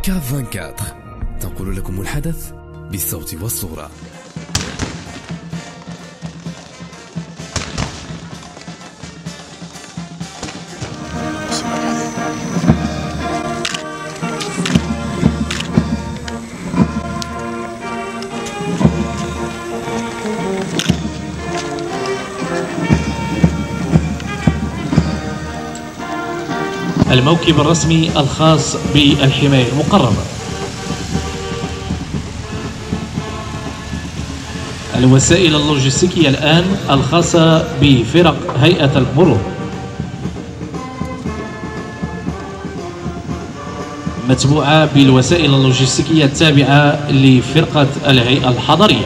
كاف 24 تنقل لكم الحدث بالصوت والصورة. الموكب الرسمي الخاص بالحماية المقربة. الوسائل اللوجستيكية الآن الخاصة بفرق هيئة المرور، متبوعة بالوسائل اللوجستيكية التابعة لفرقة الهيئة الحضرية.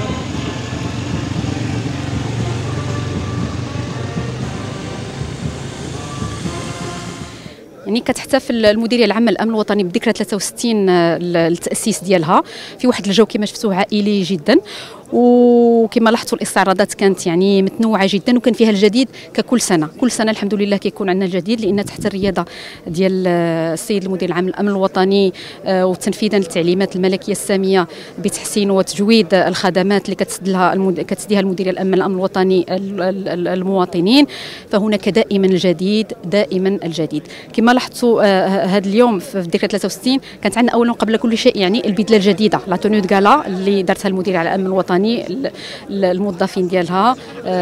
يعني كتحتفل المديريه العامه للامن الوطني بذكرى 63 التاسيس ديالها في واحد الجو كما شفتوه عائلي جدا، وكما لاحظتوا الاستعراضات كانت يعني متنوعه جدا، وكان فيها الجديد ككل سنه. كل سنه الحمد لله كيكون عندنا الجديد، لان تحت الرياده ديال السيد المدير العام للامن الوطني وتنفيذا للتعليمات الملكيه الساميه بتحسين وتجويد الخدمات اللي كتسديها المديريه العامه للامن الوطني المواطنين، فهناك دائما الجديد دائما الجديد. كما لاحظتوا هذا اليوم في ذكرى 63 كانت عندنا اولا قبل كل شيء يعني البدله الجديده لا توني دو غالا اللي دارتها المديريه على الامن الوطني، الموظفين ديالها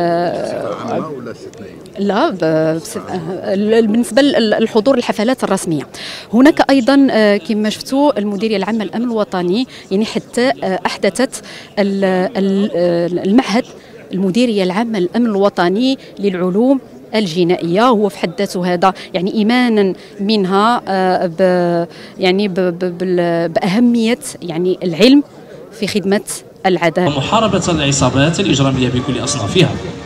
لا بالنسبه للحضور الحفلات الرسميه. هناك ايضا كما شفتوا المديريه العامه للامن الوطني يعني حتى احدثت المعهد المديريه العامه للامن الوطني للعلوم الجنائيه، هو في حد ذاته هذا يعني ايمانا منها باهميه يعني العلم في خدمه العدالة ومحاربة العصابات الإجرامية بكل أصنافها.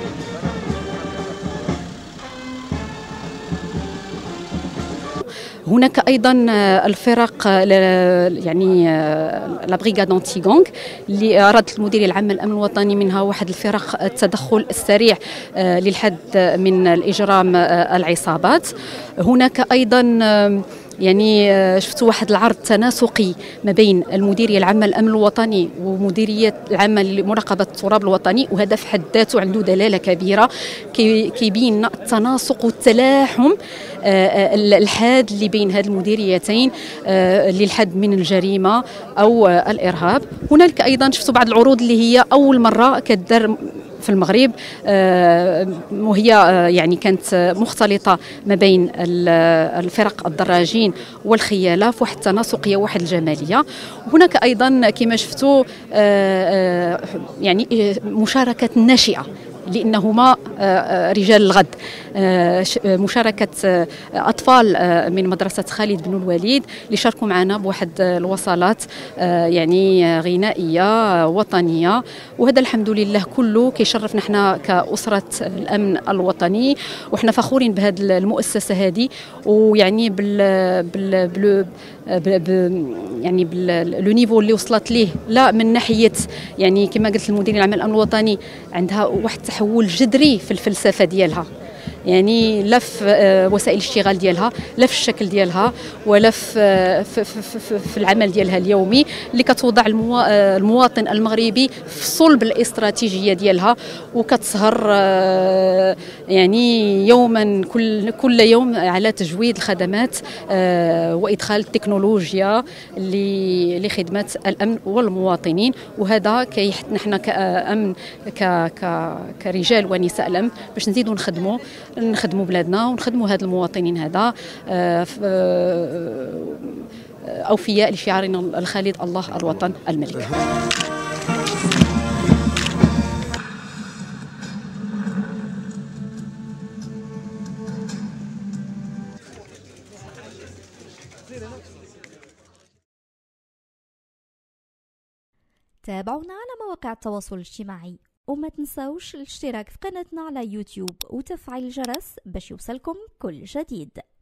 هناك ايضا الفرق يعني لا بريغاد انتي غونغ اللي ارادت المديريه العامه للامن الوطني منها واحد الفرق التدخل السريع للحد من الاجرام العصابات. هناك ايضا يعني شفتوا واحد العرض تناسقي ما بين المديريه العامه للامن الوطني ومديريه العامه لمراقبه التراب الوطني، وهذا في حد ذاته عنده دلاله كبيره كيبين التناسق والتلاحم الحاد اللي بين هذه المديريتين للحد من الجريمه او الارهاب. هنالك ايضا شفتوا بعض العروض اللي هي اول مره كدار في المغرب، وهي يعني كانت مختلطه ما بين الفرق الدراجين والخياله في واحد التناسقيه وواحد الجماليه. هناك ايضا كما شفتوا يعني مشاركه الناشئه لأنهما رجال الغد، مشاركة أطفال من مدرسة خالد بن الوليد اللي شاركوا معنا بواحد الوصلات يعني غنائية وطنية، وهذا الحمد لله كله كيشرفنا احنا كأسرة الأمن الوطني، وحنا فخورين بهذه المؤسسة هذه، ويعني يعني لو نيفو اللي وصلت ليه، لا من ناحيه يعني كما قلت المدير العام للامن الوطني عندها واحد التحول جذري في الفلسفه ديالها، يعني لا في وسائل الاشتغال ديالها، لا في الشكل ديالها، ولا في العمل ديالها اليومي اللي كتوضع المواطن المغربي في صلب الاستراتيجيه ديالها، وكتسهر يعني يوما كل يوم على تجويد الخدمات وادخال التكنولوجيا لخدمه الامن والمواطنين. وهذا كيحثنا حنا كامن كرجال ونساء الامن باش نزيدوا نخدموا بلادنا ونخدموا هاد المواطنين هذا أوفياء لشعارنا الخالد الله الوطن الملك. تابعونا على مواقع التواصل الاجتماعي، وما تنسوش الاشتراك في قناتنا على يوتيوب وتفعيل الجرس باش يوصلكم كل جديد.